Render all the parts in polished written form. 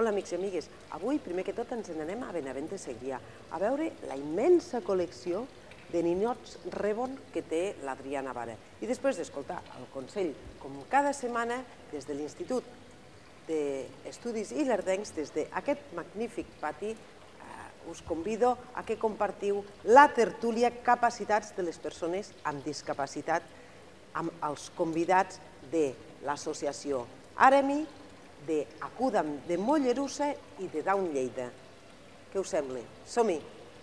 Hola, amics i amigues. Avui, primer que tot, ens n'anem a Benavent de Segrià a veure la immensa col·lecció de ninots Reborn que té l'Adrià Navara. I després d'escoltar el consell, com cada setmana, des de l'Institut d'Estudis Ilerdencs, des d'aquest magnífic pati, us convido a que compartiu la tertúlia Capacitats de les persones amb discapacitat amb els convidats de l'associació Aremi, d'Acudam de Mollerussa i de Down Lleida. Què us sembla? Som-hi!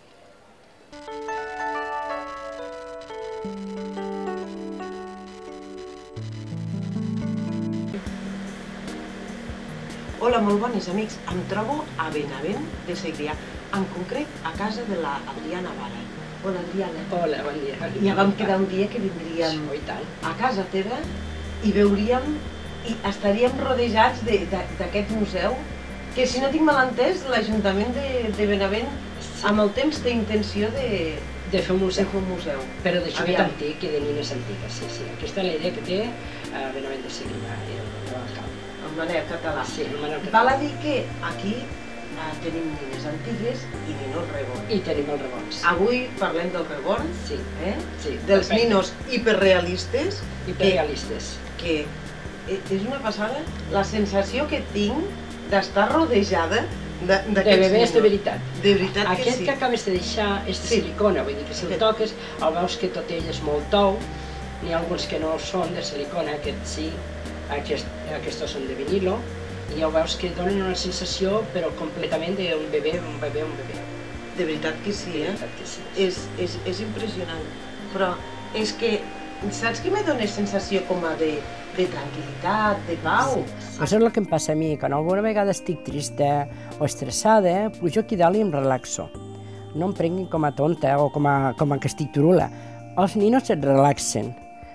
Hola, molt bones amics. Em trobo a Benavent de Segrià, en concret a casa de l'Adrià Navara. Hola, Adriana. Hola, bon dia. Ja vam quedar un dia que vindríem a casa teva i veuríem i estaríem rodejats d'aquest museu, que si no tinc mal entès, l'Ajuntament de Benavent amb el temps té intenció de fer un museu. Però de joguet antic i de nines antigues, sí. Aquesta és la idea que té Benavent de Segrià, l'alcalde. En Manel Català. Sí, en Manel Català. Val a dir que aquí tenim nines antigues i ninos Reborn. I tenim els Reborns. Avui parlem del Reborn, Sí. dels ninos hiperrealistes. Hiperrealistes. Que és una passada la sensació que tinc d'estar rodejada d'aquests de bebès de veritat. De veritat que sí. Aquest que acabes de deixar és de silicona, vull dir que si el toques el veus que tot ell és molt tou, n'hi ha alguns que no són de silicona, aquests sí, aquests són de vinilo, i ja ho veus que donen una sensació però completament d'un bebè, un bebè. De veritat que sí, De veritat que sí. És impressionant, però és que saps que me dona sensació com a de tranquil·litat, de pau? Això és el que em passa a mi, quan alguna vegada estic trista o estressada, pujo aquí dalt i em relaxo. No em prenguin com a tonta o com a que estic turula. Els ninos et relaxen.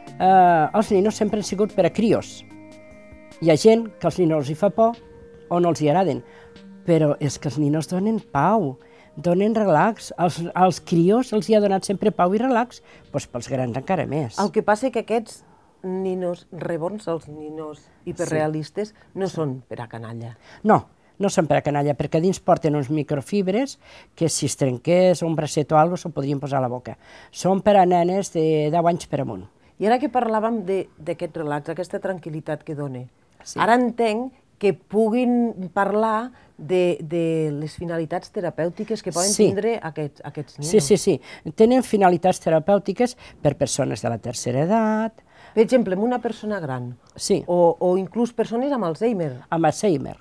Els ninos sempre han sigut per a crios. Hi ha gent que als ninos els hi fa por o no els hi agraden, però és que els ninos donen pau, donen relax. Als crios els hi ha donat sempre pau i relax, doncs pels grans encara més. El que passa que aquests ninos Reborns, els ninos hiperrealistes, no són per a canalla. No són per a canalla, perquè dins porten uns microfibres que si es trenqués un bracet o alguna cosa se'l podrien posar a la boca. Són per a nenes de 10 anys per amunt. I ara que parlàvem d'aquest relax, aquesta tranquil·litat que dona, ara entenc que puguin parlar de les finalitats terapèutiques que poden tindre aquests ninos. Sí. Tenen finalitats terapèutiques per persones de la tercera edat. Per exemple, amb una persona gran. Sí. O inclús persones amb Alzheimer. Amb Alzheimer.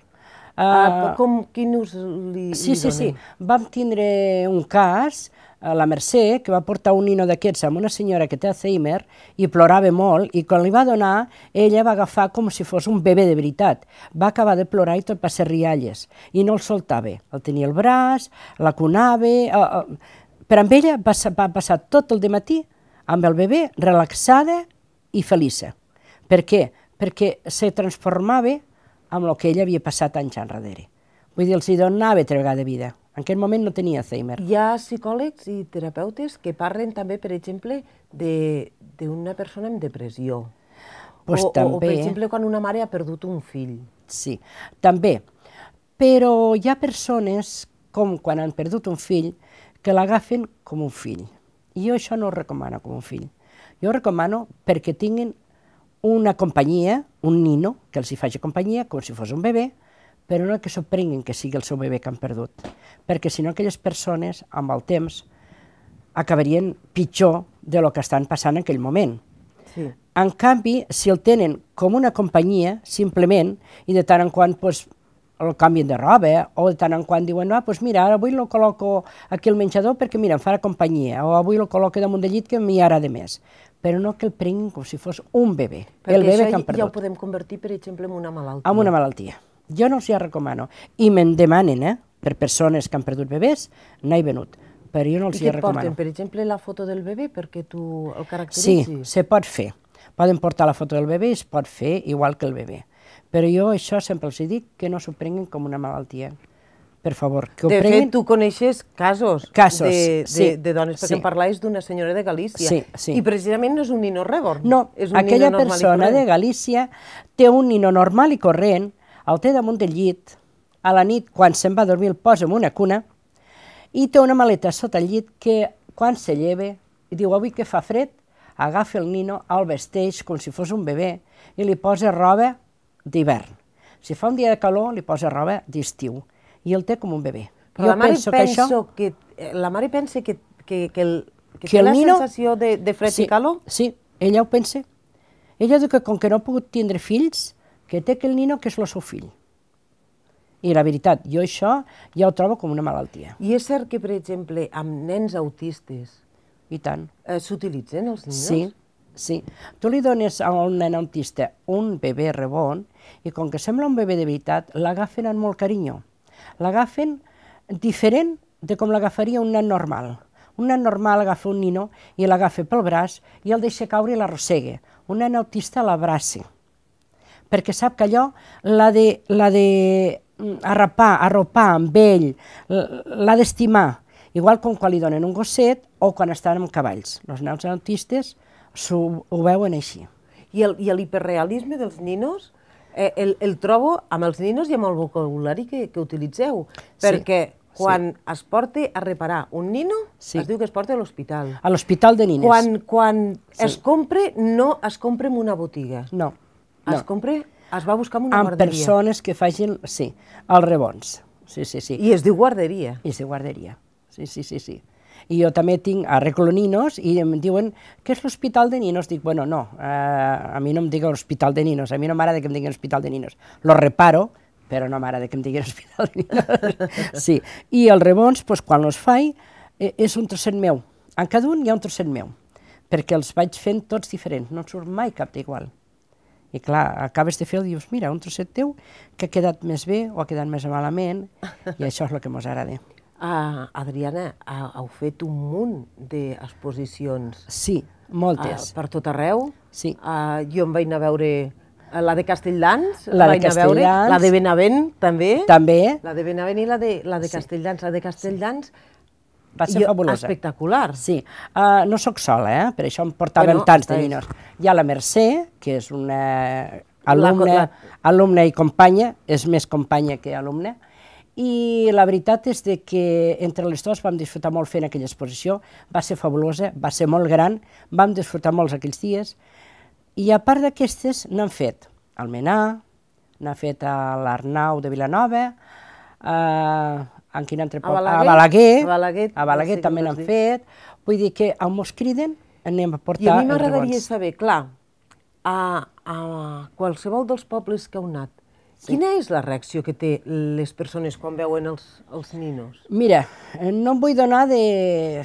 Quin ús li donen? Sí. Vam tindre un cas, la Mercè, que va portar un nino d'aquests amb una senyora que té Alzheimer i plorava molt, i quan li va donar, ella va agafar com si fos un bebè de veritat. Va acabar de plorar i tot va ser rialles, i no el soltava. El tenia al braç, la cunava... Per amb ella va passar tot el dematí amb el bebè relaxada i feliça. Per què? Perquè se transformava amb el que ella havia passat anys enrere. Vull dir, els hi donava altra vegada vida. En aquell moment no tenia Alzheimer. Hi ha psicòlegs i terapeutes que parlen també, per exemple, d'una persona amb depressió. O, per exemple, quan una mare ha perdut un fill. Sí, també. Però hi ha persones, com quan han perdut un fill, que l'agafen com un fill. I jo això no ho recomano com un fill. Jo ho recomano perquè tinguin una companyia, un nino, que els hi faci companyia, com si fos un bebè, però no que s'ho prenguin que sigui el seu bebè que han perdut, perquè si no aquelles persones, amb el temps, acabarien pitjor de lo que estan passant en aquell moment. En canvi, si el tenen com una companyia, simplement, i de tant en quant el canvien de roba, o de tant en quant diuen, mira, avui el col·loco aquí al menjador perquè, mira, em farà companyia, o avui el col·loco damunt del llit que m'hi agrada més, però no que el prenguin com si fos un bebè, el bebè que han perdut. Ja ho podem convertir, per exemple, en una malaltia. En una malaltia. Jo no els hi recomano. I me'n demanen, per persones que han perdut bebès, n'he venut, però jo no els hi recomano. I què porten, per exemple, la foto del bebè perquè tu el caracteritzis? Sí, se pot fer. Poden portar la foto del bebè i es pot fer igual que el bebè. Però jo això sempre els dic que no s'ho prenguin com una malaltia. Per favor, que ho prenguin... De fet, tu coneixes casos de dones, perquè em parlaves d'una senyora de Galícia. I precisament no és un nino Reborn. No, aquella persona de Galícia té un nino normal i corrent, el té damunt del llit, a la nit, quan se'n va a dormir, el posa en una cuna i té una maleta sota el llit que, quan se lleva, i diu, avui que fa fred, agafa el nino, el vesteix com si fos un bebè i li posa roba d'hivern. Si fa un dia de calor, li posa roba d'estiu i el té com un bebè. Però la mare pensa que té la sensació de fred i calor? Sí, ella ho pensa. Ella diu que com que no ha pogut tindre fills, que té aquell nino que és el seu fill. I la veritat, jo això ja ho trobo com una malaltia. I és cert que, per exemple, amb nens autistes I tant. S'utilitzen els ninos? Sí, sí. Tu li dones a un nen autista un bebè rebon i com que sembla un bebè de veritat, l'agafen amb molt carinyo. L'agafen diferent de com l'agafaria un nen normal. Un nen normal agafa un nino i l'agafa pel braç i el deixa caure i l'arrossega. Un nen autista l'abraça, perquè sap que allò l'ha de arropar amb ell, l'ha d'estimar, igual com quan li donen un gosset o quan estan amb cavalls. Els nens autistes ho veuen així. I l'hiperrealisme dels ninos el trobo amb els ninos i amb el vocabulari que utilitzeu, perquè quan es porta a reparar un nino, es diu que es porta a l'hospital. A l'hospital de nines. Quan es compra, no es compra en una botiga. No. Es va buscar en una guarderia. Amb persones que facin, sí, els rebons. Sí. I es diu guarderia. I es diu guarderia, sí. I jo també arreglo ninos i em diuen que és l'hospital de ninos. Dic, bueno, no, a mi no em digueu hospital de ninos, a mi no m'agrada que em diguin hospital de ninos. Lo reparo, però no m'agrada que em diguin hospital de ninos. Sí, i els rebons, quan els faig, és un trosset meu. En cada un hi ha un trosset meu, perquè els vaig fent tots diferents, no en surt mai cap d'igual. I clar, acabes de fer i dius, mira, un trosset teu que ha quedat més bé o ha quedat més malament, i això és el que mos agrada. Adriana, heu fet un munt d'exposicions. Sí, moltes. Per tot arreu. Sí. Jo em vaig anar a veure la de Castelldans, la de Benavent també. També. La de Benavent i la de Castelldans. La de Castelldans va ser fabulosa. Espectacular. Sí. No sóc sola, per això em portàvem tants de ninos. Hi ha la Mercè, que és una alumna i companya, és més companya que alumna, i la veritat és que entre les dues vam disfrutar molt fent aquella exposició, va ser fabulosa, va ser molt gran, vam disfrutar molts aquells dies, i a part d'aquestes n'han fet al Menà, n'ha fet a l'Arnau de Vilanova, a Balaguer també n'han fet, vull dir que on mos criden anem a portar els rebons. I a mi m'agradaria saber, clar, a qualsevol dels pobles que heu anat, quina és la reacció que té les persones quan veuen els ninos? Mira, no em vull donar de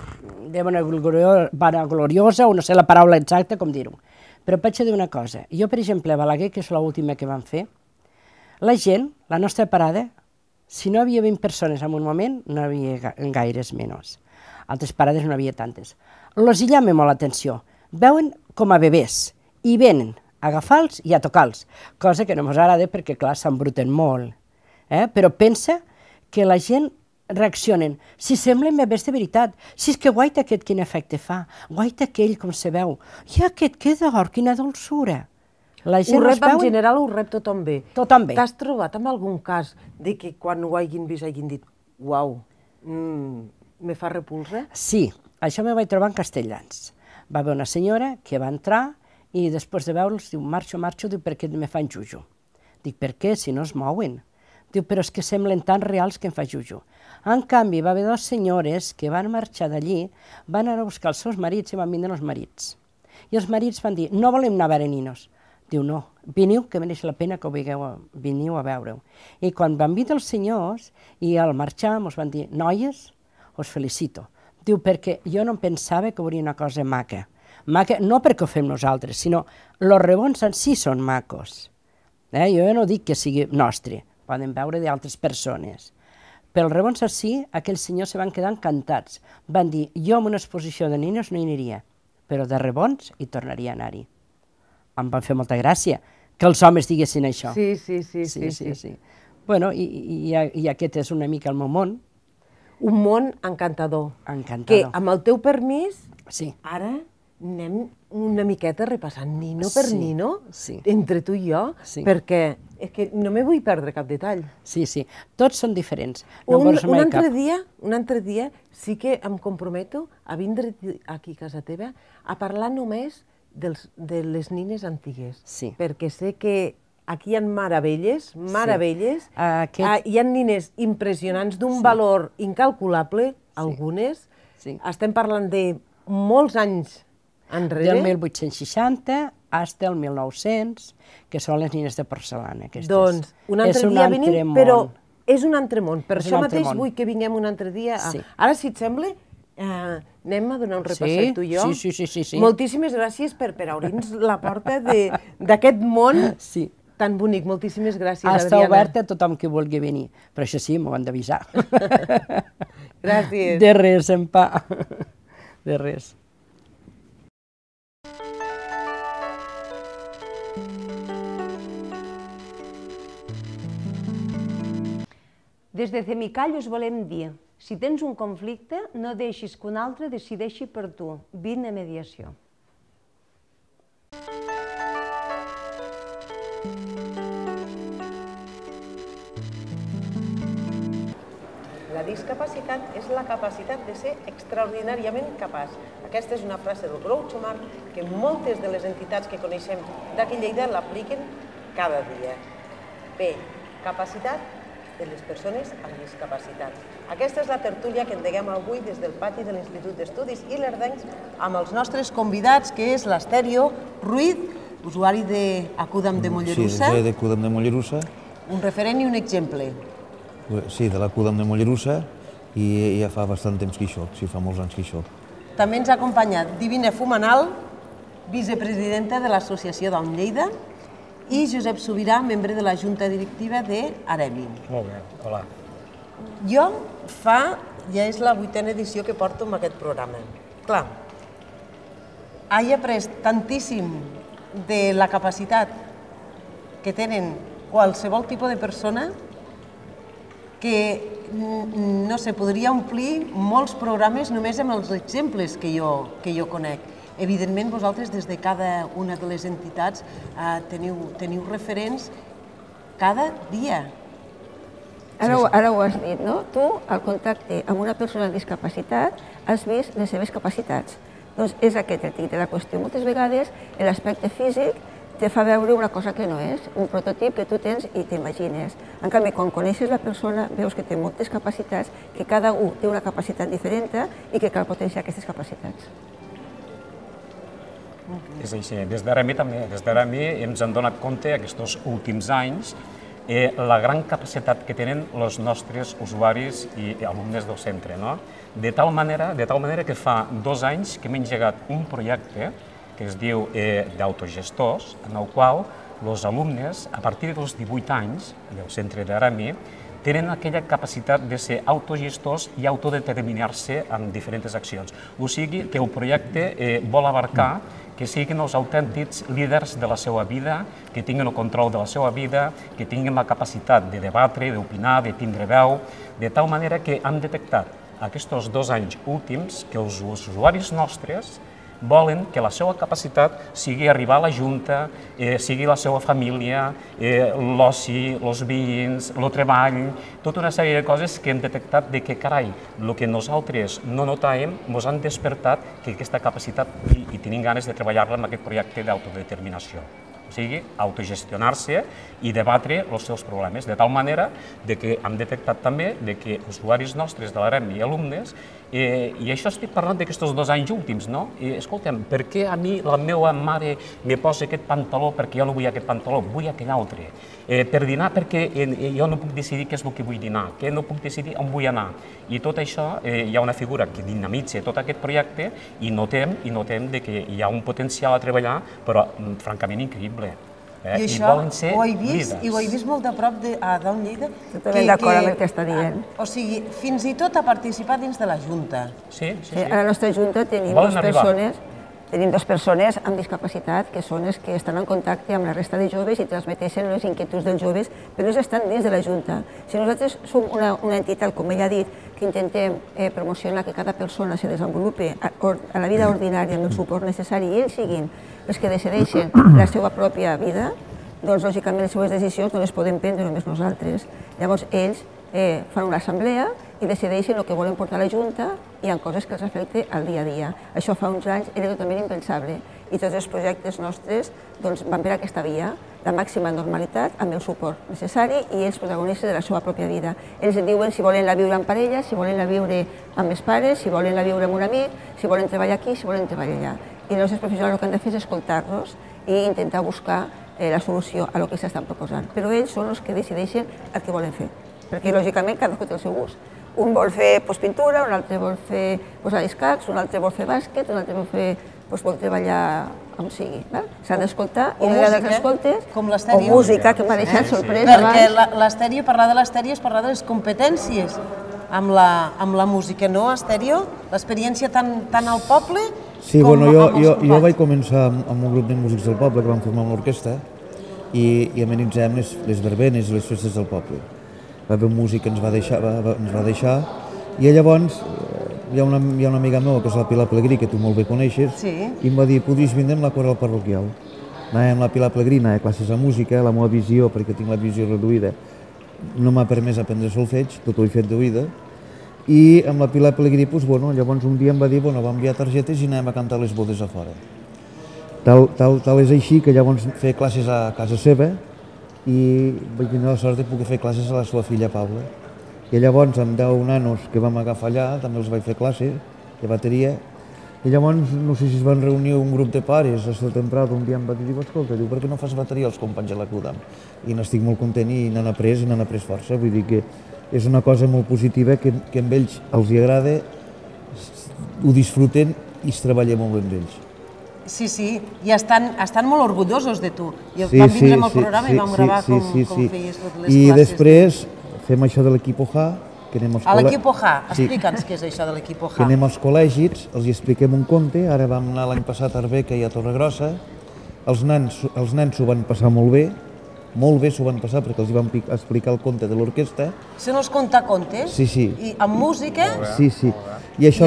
vanagloriosa, o no sé la paraula exacta com dir-ho, però vaig a dir una cosa. Jo, per exemple, a Balaguer, que és l'última que vam fer, la gent, la nostra parada, si no hi havia 20 persones en un moment, no hi havia gaires menys. Altres parades no hi havia tantes. Els hi llama molt l'atenció. Veuen com a bebès i venen a agafar-los i a tocar-los, cosa que no ens agrada perquè, clar, s'embruten molt. Però pensa que la gent reaccionen. Si semblen bebès de veritat, si és que guaita aquest quin efecte fa, guaita aquell com se veu, i aquest que d'or, quina dolçura. En general ho rep tothom bé. Tothom bé. T'has trobat amb algun cas de que quan ho hagin vist hagin dit uau, me fa repulsa? Sí, això me vaig trobar en Castelldans. Va haver una senyora que va entrar i després de veure'ls diu, marxo, diu, perquè me fan juju. Dic, per què, si no es mouen? Diu, però és que semblen tan reals que em fa juju. En canvi, va haver dues senyores que van marxar d'allí, van anar a buscar els seus marits i van vindre els marits. I els marits van dir, no volem anar a veure ninos. Diu, no, veniu, que mereix la pena que veniu a veure-ho. I quan van vindre els senyors i al marxar ens van dir, noies, us felicito. Diu, perquè jo no pensava que hauria una cosa maca. Maca no perquè ho fem nosaltres, sinó els rebons en si són macos. Jo no dic que sigui nostre, poden veure d'altres persones. Però els rebons en si, aquells senyors se van quedar encantats. Van dir, jo en una exposició de ninos no hi aniria, però de rebons hi tornaria a anar-hi. Em van fer molta gràcia que els homes diguessin això. Sí. Bueno, i aquest és una mica el meu món. Un món encantador. Encantador. Que, amb el teu permís, sí. Ara anem una miqueta repassant nino per nino, entre tu i jo, perquè és que no me vull perdre cap detall. Sí, sí, tots són diferents. Un altre dia sí que em comprometo a vindre aquí a casa teva a parlar només de les nines antigues, perquè sé que aquí hi ha meravelles, hi ha nines impressionants d'un valor incalculable, algunes. Estem parlant de molts anys enrere. Del 1860 fins al 1900, que són les nines de porcelana. Doncs un altre dia venim, però és un altre món. Per això mateix vull que vinguem un altre dia. Ara, si et sembla, anem a donar un repasset tu i jo. Sí. Moltíssimes gràcies per obrir-nos la porta d'aquest món tan bonic. Moltíssimes gràcies, Adriana. Està oberta a tothom que vulgui venir, però això sí, m'ho han d'avisar. Gràcies. De res, Empà. De res. Des de Cemicall us volem dir, si tens un conflicte, no deixis que un altre decideixi per tu. Vine a mediació. La discapacitat és la capacitat de ser extraordinàriament capaç. Aquesta és una frase del Groucho Marx que moltes de les entitats que coneixem d'aquí a Lleida l'apliquen cada dia. Bé, capacitat de les persones amb discapacitat. Aquesta és la tertúlia que endeguem avui des del pati de l'Institut d'Estudis Ilerdencs amb els nostres convidats, que és l'Estèrio Ruiz, usuari d'Acudam de Mollerussa. Sí, d'Acudam de Mollerussa. Un referent i un exemple. Sí, de l'Acudam de Mollerussa, i ja fa bastant temps que hi soc, sí, fa molts anys que hi soc. També ens ha acompanyat Divina Fumanal, vicepresidenta de l'Associació d'Alm Lleida, i Josep Sobirà, membre de la Junta Directiva d'Aremi. Molt bé, hola. Jo ja és la 8a edició que porto amb aquest programa. Clar, he après tantíssim de la capacitat que tenen qualsevol tipus de persona que, no sé, podria omplir molts programes només amb els exemples que jo conec. Evidentment, vosaltres, des de cada una de les entitats, teniu referents cada dia. Ara ho has dit, no? Tu, al contacte amb una persona amb discapacitat, has vist les seves capacitats. Doncs és aquest el tic de la qüestió. Moltes vegades l'aspecte físic te fa veure una cosa que no és, un prototip que tu tens i t'imagines. En canvi, quan coneixes la persona, veus que té moltes capacitats, que cada un té una capacitat diferent i que cal potenciar aquestes capacitats. És així. Des d'Aremi també. Des d'Aremi ens hem donat compte aquests últims anys la gran capacitat que tenen els nostres usuaris i alumnes del centre. De tal manera que fa 2 anys que hem engegat un projecte que es diu d'autogestors, en el qual els alumnes, a partir dels 18 anys del centre d'Aremi, tenen aquella capacitat de ser autogestors i autodeterminar-se en diferents accions. O sigui que el projecte vol abarcar que siguin els autèntics líders de la seva vida, que tinguin el control de la seva vida, que tinguin la capacitat de debatre, d'opinar, de tindre veu, de tal manera que hem detectat aquests 2 anys últims que els usuaris nostres volen que la seva capacitat sigui arribar a la Junta, sigui la seva família, l'oci, els veïns, el treball, tota una sèrie de coses que hem detectat que, carai, el que nosaltres no notàvem ens han despertat que aquesta capacitat i tenim ganes de treballar-la en aquest projecte d'autodeterminació. O sigui, autogestionar-se i debatre els seus problemes, de tal manera que hem detectat també que usuaris nostres de l'Aremi i alumnes, i això estic parlant d'aquests 2 anys últims, no? Escolta'm, per què a mi la meva mare me posa aquest pantaló perquè jo no vull aquest pantaló, vull aquell altre? Per dinar perquè jo no puc decidir què és el que vull dinar, que no puc decidir on vull anar. I tot això, hi ha una figura que dinamitza tot aquest projecte i notem que hi ha un potencial a treballar, però francament increïble. I això ho he vist molt de prop a Alm Lleida. Totalment d'acord amb el que està dient. O sigui, fins i tot a participar dins de la Junta. Sí. A la nostra Junta tenim 2 persones tenim 2 persones amb discapacitat que són les que estan en contacte amb la resta de joves i transmeteixen les inquietuds dels joves, però ells estan dins de la Junta. Si nosaltres som una entitat, com ella ha dit, que intentem promocionar que cada persona se desenvolupi a la vida ordinària amb el suport necessari i ells siguin els que decideixen la seva pròpia vida, doncs lògicament les seves decisions no les podem prendre només nosaltres. Llavors ells fan una assemblea i decideixen el que volen portar a la Junta i hi ha coses que els afecten al dia a dia. Això fa uns anys era totalment impensable i tots els projectes nostres van per aquesta via, la màxima normalitat amb el suport necessari i ells protagonistes de la seva pròpia vida. Ells diuen si volen la viure en parella, si volen la viure amb els pares, si volen la viure amb un amic, si volen treballar aquí, si volen treballar allà. I els professionals el que han de fer és escoltar-los i intentar buscar la solució a el que s'estan proposant. Però ells són els que decideixen el que volen fer, perquè lògicament cadascú té el seu gust. Un vol fer pintura, un altre vol fer escacs, un altre vol fer bàsquet, un altre vol treballar on sigui. S'ha d'escoltar i a vegades escoltes, o música, que m'ha deixat sorpresa abans. Perquè l'estèreo, parlar de l'estèreo és parlar de les competències amb la música, no, Estèreo? L'experiència tant al poble com amb els companys. Jo vaig començar amb un grup de músics del poble que vam formar una orquestra i amenitzàvem les verbenes i les festes del poble. Va haver un músic que ens va deixar i llavors hi ha una amiga meva que és la Pilar Pelegrí, que tu molt bé coneixes, i em va dir, podries vindre amb la coral parroquial. Anàvem amb la Pilar Pelegrí, anava a classes de música, la meva visió, perquè tinc la visió reduïda, no m'ha permès aprendre solfeig, tot ho he fet d'oïda, i amb la Pilar Pelegrí, llavors un dia em va dir, va enviar targetes i anàvem a cantar les bodes a fora. Tal és així que llavors feia classes a casa seva i vaig tenir la sort de poder fer classes a la seva filla Paula. I llavors amb 10 nanos que vam agafar allà, també els vaig fer classes de bateria, i llavors no sé si es van reunir un grup de pares a Estel Temprada, un dia em va dir, escolta, per què no fas bateria als companys de la CUDAM? I n'estic molt content i n'han après força, vull dir que és una cosa molt positiva que amb ells els agrada, ho disfruten i es treballa molt bé amb ells. Sí, i estan molt orgullosos de tu. Vam vindre amb el programa i vam gravar com feies les classes. I després fem això de l'equip OJA. A l'equip OJA, explica'ns què és això de l'equip OJA. Que anem als col·legis, els expliquem un conte, ara vam anar l'any passat a Arbeca i a Torregrossa, els nens s'ho van passar molt bé s'ho van passar perquè els vam explicar el conte de l'orquestra. Se nos conta contes? Sí. I amb música? Sí. I això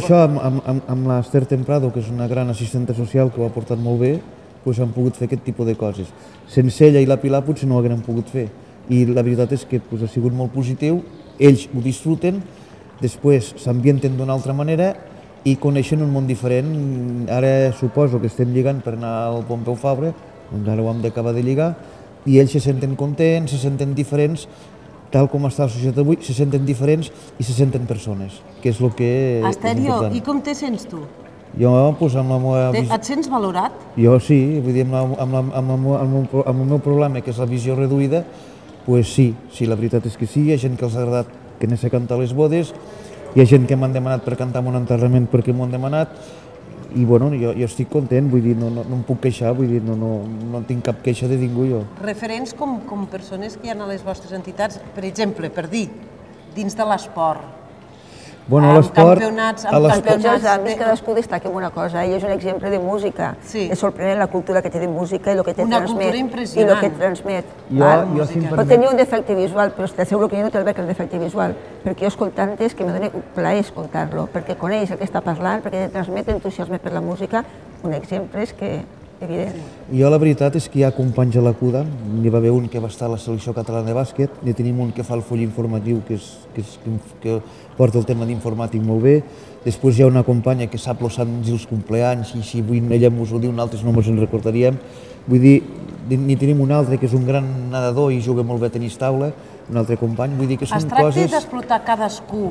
amb l'Ester Temprado, que és una gran assistenta social que ho ha portat molt bé, han pogut fer aquest tipus de coses. Sense ella i la Pilar potser no ho haguem pogut fer. I la veritat és que ha sigut molt positiu, ells ho disfruten, després s'ambienten d'una altra manera i coneixen un món diferent. Ara suposo que estem lligant per anar al Pompeu Fabra, encara ho hem d'acabar de lligar, i ells se senten contents, se senten diferents, tal com està la societat avui, se senten diferents i se senten persones, que és el que és important. Estèreo, i com te sents tu? Jo, amb la meva... Et sents valorat? Jo sí, vull dir, amb el meu problema, que és la visió reduïda, sí, la veritat és que sí, hi ha gent que els ha agradat que anés a cantar les bodes, hi ha gent que m'han demanat per cantar en un enterrament perquè m'ho han demanat, i jo estic content, vull dir, no em puc queixar, vull dir, no tinc cap queixa de ningú jo. Referents com persones que hi ha a les vostres entitats, per exemple, per dir, dins de l'esport, amb campionats... En tots els àmbits cadascú destaca en una cosa, ell és un exemple de música, és sorprenent la cultura que té de música i el que té transmet i el que transmet. Pot tenir un defecte visual, però t'asseguro que jo no té el veig el defecte visual, perquè jo escoltant és que me dona plaer escoltar-lo, perquè coneix el que està parlant, perquè transmet entusiasme per la música, un exemple és que evident. Jo la veritat és que hi ha companys a la CUDA, n'hi va haver un que va estar a la selecció catalana de bàsquet, n'hi tenim un que fa el full informatiu, que porta el tema d'informàtic molt bé, després hi ha una companya que sap els anys i els compleanys, i si avui ella ens ho diu, nosaltres no ens en recordaríem, vull dir, n'hi tenim un altre que és un gran nedador i juga molt bé a tenis taula, un altre company, vull dir que són coses... Es tracta d'explotar cadascú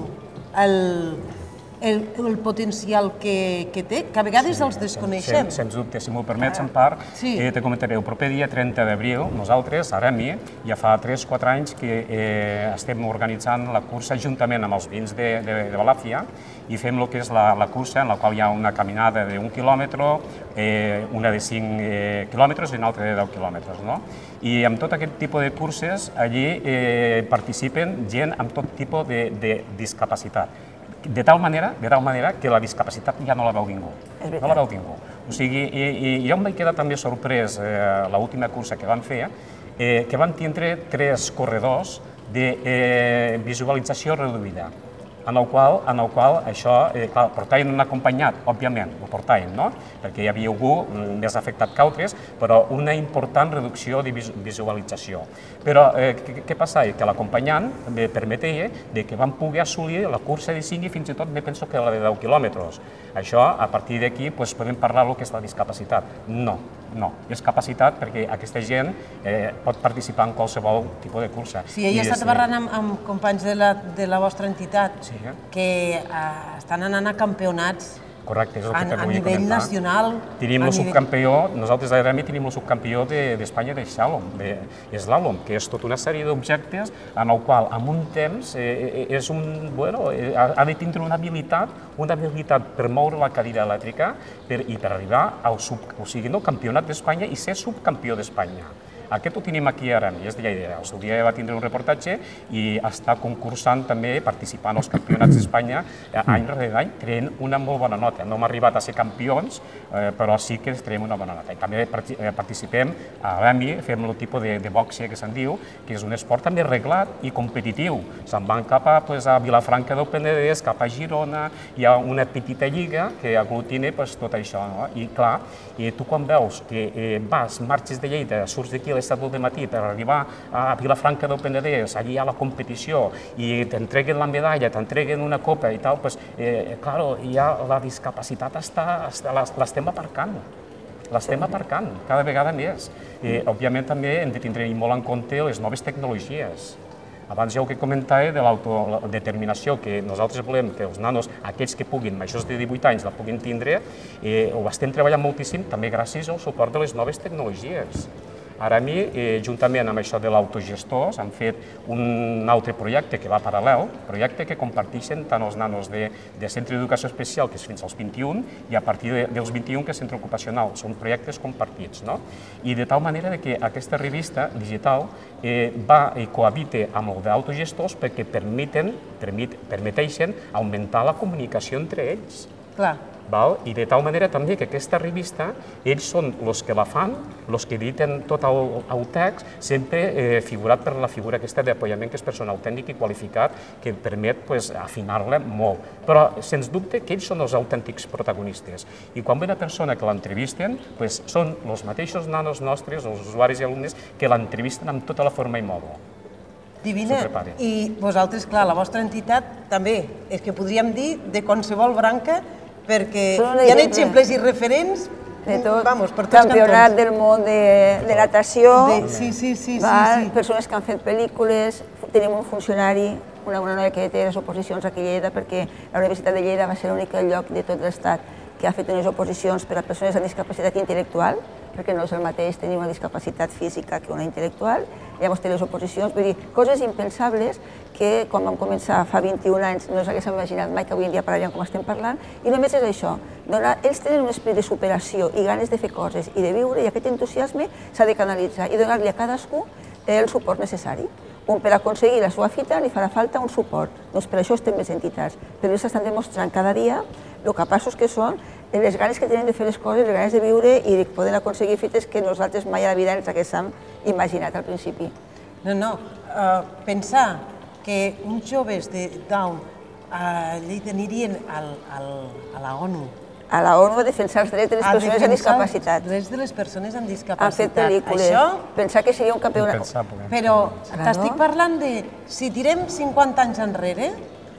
el potencial que té, que a vegades els desconeixem. Sens dubte, si m'ho permets, en part, te comentaré, el proper dia 30 d'abril, nosaltres, a Aremi, ja fa 3-4 anys que estem organitzant la cursa juntament amb els veïns de Balàfia i fem el que és la cursa, en la qual hi ha una caminada d'1 quilòmetre, una de 5 quilòmetres i una altra de 10 quilòmetres. I amb tot aquest tipus de curses, allí participen gent amb tot tipus de discapacitat. de tal manera que la discapacitat ja no la veu ningú. No la veu ningú. O sigui, jo em vaig quedar també sorprès l'última cursa que van fer, que van tindre 3 corredors de visualització reduïda, en el qual això, clar, portaven un acompanyat, òbviament, ho portaven, no? Perquè hi havia algú més afectat que altres, però una important reducció de visualització. Però què passava? Que l'acompanyant permetia que van poder assolir la cursa de 5 i fins i tot me penso que la de 10 quilòmetres. Això, a partir d'aquí, podem parlar del que és la discapacitat. No, és capacitat perquè aquesta gent pot participar en qualsevol tipus de cursa. Sí, ell ha estat parlant amb companys de la vostra entitat que estan anant a campionats a nivell nacional. Tenim el subcampió, nosaltres a Remi tenim el subcampió d'Espanya de Slalom, que és tota una sèrie d'objectes en el qual, en un temps, ha de tindre una habilitat per moure la cadira elèctrica i per arribar al campionat d'Espanya i ser subcampió d'Espanya. Aquest ho tenim aquí ara, és de Lleida. El seu dia va tindre un reportatge i està concursant també, participant als campionats d'Espanya any rere any, traient una molt bona nota. No hem arribat a ser campions, però sí que traiem una bona nota. I també participem a l'EMI, fem el tipus de boxe que se'n diu, que és un esport també reglat i competitiu. Se'n van cap a Vilafranca del Penedès, cap a Girona, hi ha una petita lliga que aglutina tot això. I clar, tu quan veus que marxes de Lleida, surts d'aquí l'estat del matí per arribar a Vilafranca del Penedès, allí hi ha la competició i t'entreguen la medalla, t'entreguen una copa i tal, doncs, clar, ja la discapacitat l'estem aparcant. L'estem aparcant cada vegada més. Òbviament també hem de tindre molt en compte les noves tecnologies. Abans ja ho que comentava de l'autodeterminació, que nosaltres volem que els nanos, aquells que puguin, majors de 18 anys, la puguin tindre, ho estem treballant moltíssim també gràcies al suport de les noves tecnologies. Ara a mi, juntament amb això de l'autogestors, han fet un altre projecte que va paral·lel, projecte que comparteixen tant els nanos de centre d'educació especial, que és fins als 21, i a partir dels 21, que és centre ocupacional. Són projectes compartits, no? I de tal manera que aquesta revista digital va i cohabita amb el d'autogestors perquè permeteixen augmentar la comunicació entre ells. Clar. I de tal manera també que aquesta revista, ells són els que la fan, els que editen tot el text, sempre figurat per la figura aquesta d'apoyament, que és personal tècnic i qualificat, que permet afinar-la molt. Però, sens dubte, que ells són els autèntics protagonistes. I quan ve una persona que l'entrevisten, són els mateixos nanos nostres, els usuaris i alumnes, que l'entrevisten amb tota la forma i modo. Divina. I vosaltres, clar, la vostra entitat també, és que podríem dir de qualsevol branca, perquè hi ha exemples i referents per tots cantons. Campionat del món de natació, sí. Persones que han fet pel·lícules, tenim un funcionari, una noia que té les oposicions aquí a Lleida, perquè la Universitat de Lleida va ser l'únic lloc de tot l'estat que ha fet unes oposicions per a persones amb discapacitat intel·lectual, perquè no és el mateix tenir una discapacitat física que una intel·lectual, llavors té les oposicions, vull dir, coses impensables que quan vam començar fa 21 anys no s'hagués imaginat mai que avui en dia pararíem com estem parlant, i només és això, ells tenen un esperit de superació i ganes de fer coses i de viure, i aquest entusiasme s'ha de canalitzar i donar-li a cadascú el suport necessari. Per aconseguir la seva fita li farà falta un suport, doncs per això estem més entitats, però ells estan demostrant cada dia el capaços que són, les ganes que tenen de fer les coses, les ganes de viure i de poder aconseguir fites que nosaltres mai a la vida ens haguéssim imaginat al principi. No, pensar que uns joves de Down a Lleida anirien a la ONU a la ONU a defensar els drets de les persones amb discapacitat. Els drets de les persones amb discapacitat. Han fet pel·lícules. Pensar que seria un campionat. Però t'estic parlant de, si tirem 50 anys enrere,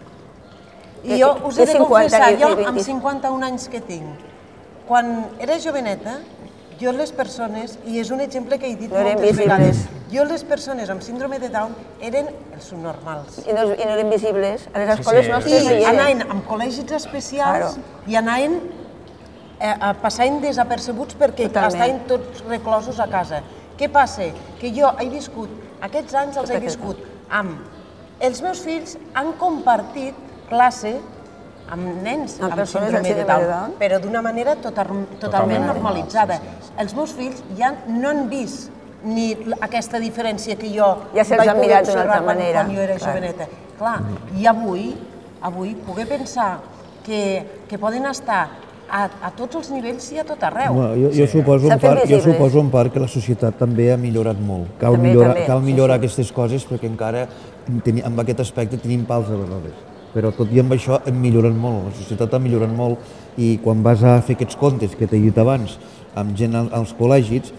i jo us he de confessar, jo amb 51 anys que tinc, quan era joveneta, jo les persones, i és un exemple que he dit moltes vegades, jo les persones amb síndrome de Down eren els subnormals. I no eren visibles. A les escoles nostres no hi eren. Anaven amb col·legis especials i anaven passant desapercebuts perquè estaven tots reclosos a casa. Què passa? Que jo he viscut, aquests anys els he viscut amb... Els meus fills han compartit classe amb nens amb síndrome de Down, però d'una manera totalment normalitzada. Els meus fills ja no han vist ni aquesta diferència que jo vaig poder observar quan jo era joveneta. Clar, i avui avui, poder pensar que poden estar a tots els nivells i a tot arreu. Jo suposo en part que la societat també ha millorat molt. Cal millorar aquestes coses perquè encara amb aquest aspecte tenim pals a les rodes. Però tot i amb això hem millorat molt, la societat ha millorat molt i quan vas a fer aquests contes que t'he dit abans amb gent als col·legis,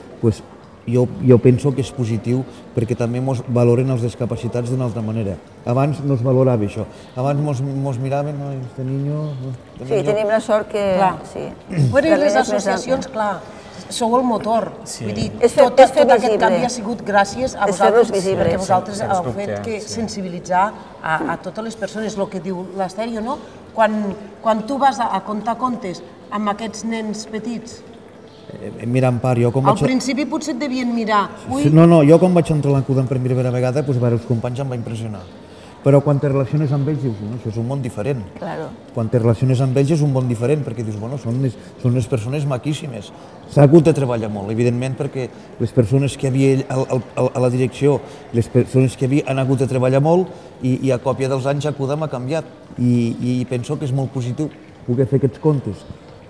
jo penso que és positiu perquè també ens valoren els discapacitats d'una altra manera. Abans no es valorava això. Abans ens miraven, no, este niño... Sí, tenim la sort que... Però les associacions, clar, sou el motor. Vull dir, tot aquest canvi ha sigut gràcies a vosaltres, perquè vosaltres heu fet sensibilitzar a totes les persones, el que diu l'Astèrio, no? Quan tu vas a contar contes amb aquests nens petits, Mira, Empar, jo com vaig... Al principi potser et devien mirar. No, jo quan vaig entrar a l'Acudan per primera vegada, els companys em va impressionar. Però quan te relaciones amb ells, dius, això és un món diferent. Quan te relaciones amb ells és un món diferent, perquè dius, són unes persones maquíssimes. S'ha hagut de treballar molt, evidentment, perquè les persones que hi havia a la direcció, les persones que hi havia han hagut de treballar molt i a còpia dels anys Acudan ha canviat. I penso que és molt positiu poder fer aquests contes,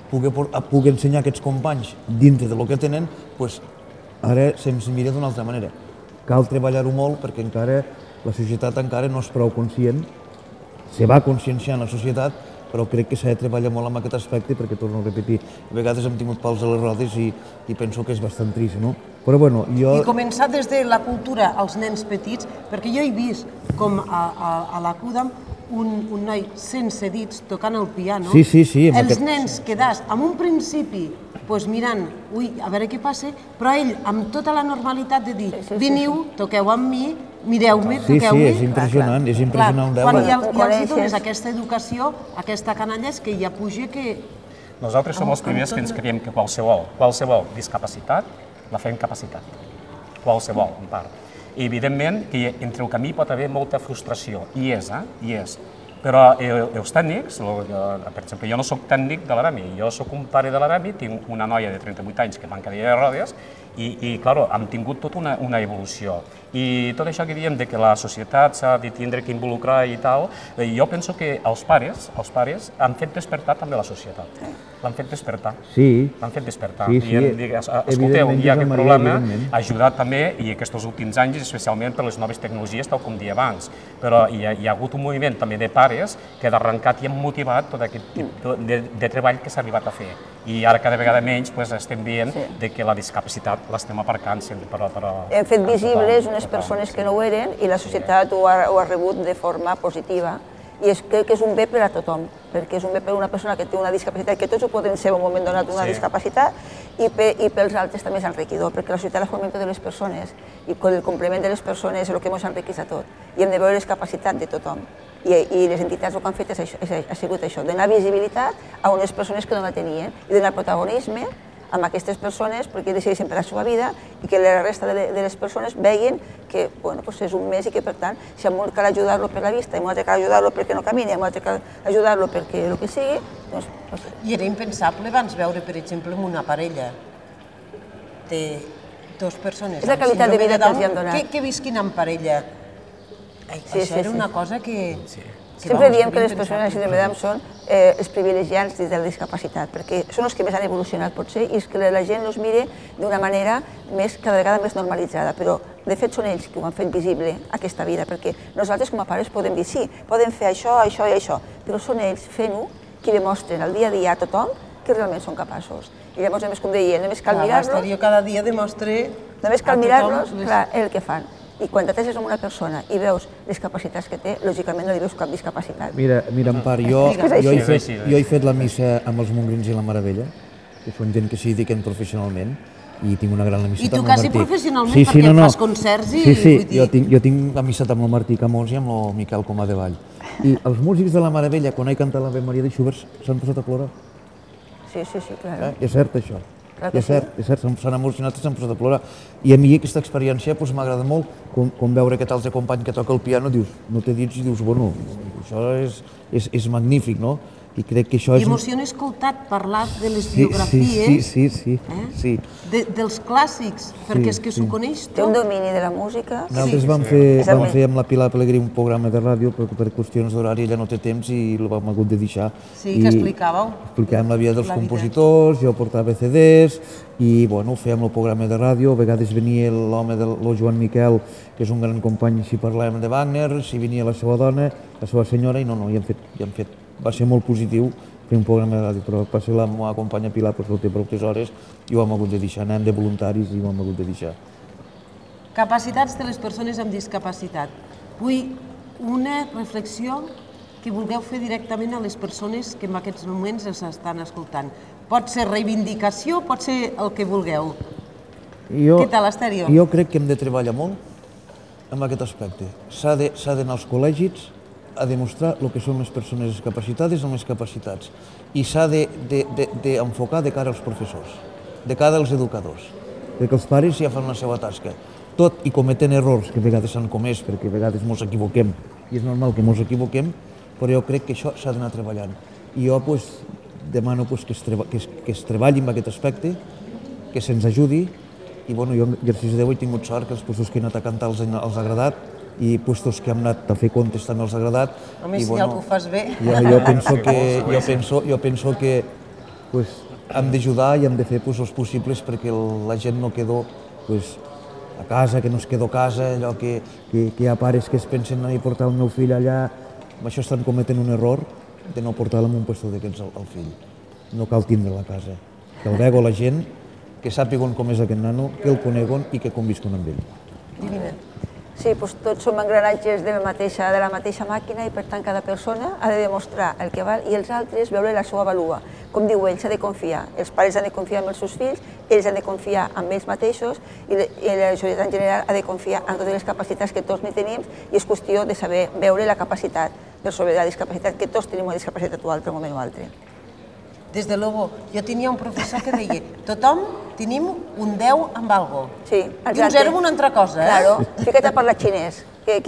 poder ensenyar a aquests companys dintre del que tenen, ara se'ns mira d'una altra manera. Cal treballar-ho molt perquè encara la societat encara no és prou conscient, se va conscienciant la societat, però crec que s'ha de treballar molt en aquest aspecte perquè, torno a repetir, a vegades hem tingut pals a les rodes i penso que és bastant trist, no? Però bueno, jo... I començar des de la cultura als nens petits, perquè jo he vist com a l'Acudan un noi sense dits tocant el piano. Sí. Els nens quedats amb un principi mirant, a veure què passa, però ell amb tota la normalitat de dir, veniu, toqueu amb mi, mireu-me, toqueu-me. Sí, és impressionant veure. Quan ja els dones aquesta educació, aquesta canalla és que ja puja que... Nosaltres som els primers que ens creiem que qualsevol discapacitat la fem capacitat. Qualsevol, en part. I evidentment que entre el camí pot haver molta frustració, i és. Però els tècnics, per exemple, jo no soc tècnic de l'ARAMI, jo soc un pare de l'ARAMI, tinc una noia de 38 anys que va en cadira de rodes i clar, hem tingut tota una evolució. I tot això que diem que la societat s'ha de tindre que involucrar i tal, jo penso que els pares han fet despertar també la societat. L'han fet despertar. Sí. L'han fet despertar. I hem dit, escolteu, hi ha aquest problema, ha ajudat també, i aquests últims anys, especialment per les noves tecnologies, tal com deia abans. Però hi ha hagut un moviment també de pares que han arrencat i han motivat tot aquest tipus de treball que s'ha arribat a fer. I ara cada vegada menys estem veient que la discapacitat l'estem aparcant sempre. Hem fet visibles unes persones que no ho eren i la societat ho ha rebut de forma positiva. I crec que és un bé per a tothom, perquè és un bé per a una persona que té una discapacitat, que tots ho poden ser en un moment donat una discapacitat, i pels altres també és enriquidor, perquè la societat la fomenta de les persones, i el complement de les persones és el que ens enriqueix a tot. I hem de veure les capacitats de tothom. I les entitats el que han fet ha sigut això, donar visibilitat a unes persones que no la tenien, i donar protagonisme amb aquestes persones perquè decideixen per la seva vida i que la resta de les persones veien que és un mes i que per tant si a un cal ajudar-lo per la vista i a un altre cal ajudar-lo perquè no camini, a un altre cal ajudar-lo perquè el que sigui, doncs... I era impensable abans veure, per exemple, una parella de dues persones és la qualitat de vida que els hi han donat. Que visquin en parella. Això era una cosa que... Sempre diem que les persones amb síndrome de Down són els privilegiats des de la discapacitat, perquè són els que més han evolucionat, potser, i és que la gent els mira d'una manera cada vegada més normalitzada, però de fet són ells que ho han fet visible, aquesta vida, perquè nosaltres com a pares podem dir sí, podem fer això, això i això, però són ells fent-ho qui demostren al dia a dia a tothom que realment són capaços. I llavors, només com deia, només cal mirar-los... Jo cada dia demostre... Només cal mirar-los, clar, el que fan. I quan t'ateses amb una persona i veus les capacitats que té, lògicament no li veus cap discapacitat. Mira, Empar, jo he fet la missa amb els Mongrins i la Maravella, que són gent que s'hi dediquen professionalment, i tinc una gran amistat amb el Martí. I tu quasi professionalment, perquè fas concerts i... Sí, jo tinc amistat amb el Martí Camós i amb el Miquel Comà de Vall. I els músics de la Meravella, quan he cantat l'Ave Maria de Schubert, s'han posat a plorar. Sí, clar. És cert, això. És cert, s'han emocionat i s'han posat a plorar. I a mi aquesta experiència m'agrada molt, com veure aquest altre company que toca el piano, dius, no té dits i dius, bueno, això és magnífic, no? I crec que això és... I m'emociona escoltat parlar de les biografies dels clàssics, perquè és que s'ho coneix tot. Té un domini de la música. Nosaltres vam fer amb la Pilar Pellegrí un programa de ràdio, però per qüestions d'horari ella no té temps i l'hem hagut de deixar. Sí, que explicàveu. Explicàvem la vida dels compositors, jo portava CDs i fèiem el programa de ràdio. A vegades venia l'home del Joan Miquel, que és un gran company, si parlàvem de Wagner, si venia la seva dona, la seva senyora, i hi hem fet. Va ser molt positiu fer un programa de ràdio, però va ser la meva companya Pilar, però no té prou hores, i ho hem hagut de deixar. Anàvem de voluntaris i ho hem hagut de deixar. Capacitats de les persones amb discapacitat. Vull una reflexió que vulgueu fer directament a les persones que en aquests moments ens estan escoltant. Pot ser reivindicació, pot ser el que vulgueu. Què tal, Astèrio? Jo crec que hem de treballar molt en aquest aspecte. S'ha d'anar als col·legis a demostrar el que són les persones discapacitades amb les capacitats, i s'ha d'enfocar de cara als professors, de cara als educadors, perquè els pares ja fan la seva tasca, tot i cometent errors que a vegades s'han comès, perquè a vegades ens equivoquem, i és normal que ens equivoquem, però jo crec que això s'ha d'anar treballant. I jo demano que es treballi en aquest aspecte, que se'ns ajudi, i jo, gràcies a Déu, he tingut sort que els puestos que he anat a cantar els ha agradat, i puestos que hem anat a fer contes també els ha agradat. Home, si el que ho fas bé. Jo penso que hem d'ajudar i hem de fer els possibles perquè la gent no quedi a casa, que no es quedi a casa, allò que hi ha pares que es pensen anar a portar el meu fill allà, amb això estan cometent un error de no portar-lo en un puesto d'aquests al fill. No cal tindre-la a casa. Que el vegi la gent, que sàpiguen com és aquest nano, que el coneguen i que convisquen amb ell. Divina. Sí, tots som engranatges de la mateixa màquina i per tant cada persona ha de demostrar el que val i els altres veure la seva valua. Com diu ell, s'ha de confiar. Els pares han de confiar en els seus fills, ells han de confiar en ells mateixos i la societat en general ha de confiar en totes les capacitats que tots tenim i és qüestió de saber veure la capacitat per sobre la discapacitat, que tots tenim una discapacitat o altra, un moment o altre. Des de luego, jo tenia un professor que deia tothom tenim un 10 amb algo. Sí, i un 0 amb una altra cosa. Claro, fica't a parlar xinès,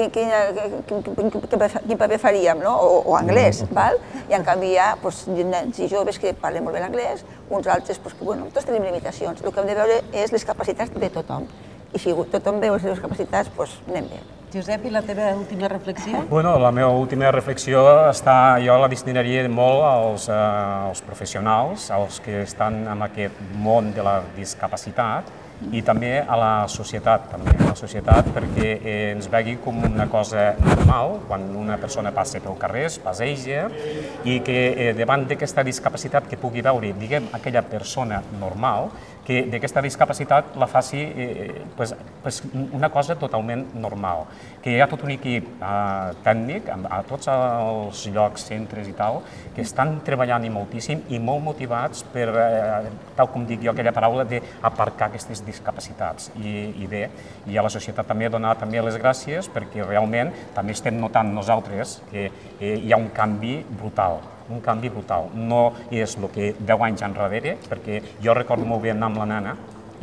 quin paper faríem, no? O anglès, val? I en canvi hi ha nens i joves que parlen molt bé l'anglès, uns altres, tots tenim limitacions. El que hem de veure és les capacitats de tothom. I si tothom veu les seves capacitats, anem bé. Josep, i la teva última reflexió? La meva última reflexió jo la destinaria molt als professionals, als que estan en aquest món de la discapacitat i també a la societat, perquè ens vegi com una cosa normal quan una persona passa pel carrer, passeja, i que davant d'aquesta discapacitat que pugui veure, diguem, aquella persona normal, que d'aquesta discapacitat la faci una cosa totalment normal, que hi ha tot un equip tècnic a tots els llocs, centres i tal, que estan treballant moltíssim i molt motivats per, tal com dic jo, aquella paraula d'aparcar aquestes discapacitats. I bé, i a la societat també donar també les gràcies perquè realment també estem notant nosaltres que hi ha un canvi brutal. No és el que 10 anys enrere, perquè jo recordo molt bé anar amb la nana,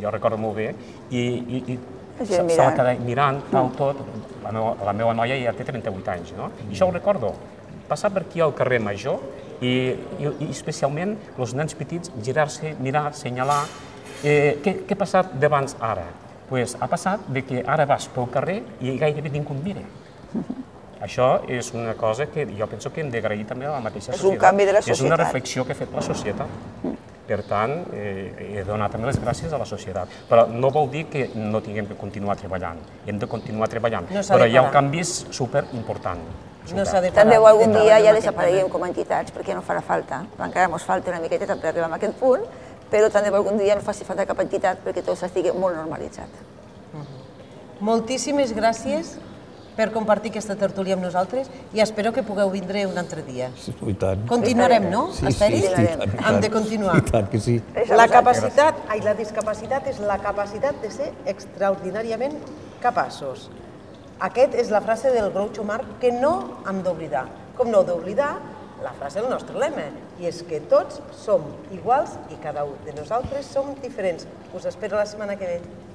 i se la queda mirant, tot. La meva noia ja té 38 anys, no? I això ho recordo. Passar per aquí al carrer Major i especialment els nens petits girar-se, mirar, assenyalar. Què ha passat d'abans ara? Ha passat que ara vas pel carrer i gairebé ningú et mira. Això és una cosa que jo penso que hem d'agrair també a la mateixa societat. És un canvi de la societat. És una reflexió que ha fet la societat. Per tant, he de donar també les gràcies a la societat. Però no vol dir que no tinguem de continuar treballant. Hem de continuar treballant. Però hi ha canvis superimportants. Tant de bo algun dia ja desapareguem com a entitats, perquè no farà falta. Encara ens falta una miqueta per arribar a aquest punt, però tant de bo algun dia no faci falta cap entitat perquè tot estigui molt normalitzat. Moltíssimes gràcies per compartir aquesta tertúlia amb nosaltres i espero que pugueu vindre un altre dia. I tant. Continuarem, no, Asteri? Sí, i tant. Hem de continuar. I tant que sí. La discapacitat és la capacitat de ser extraordinàriament capaços. Aquesta és la frase del Groucho Marx que no hem d'oblidar. Com no heu d'oblidar la frase del nostre lema, i és que tots som iguals i cada un de nosaltres som diferents. Us espero la setmana que ve.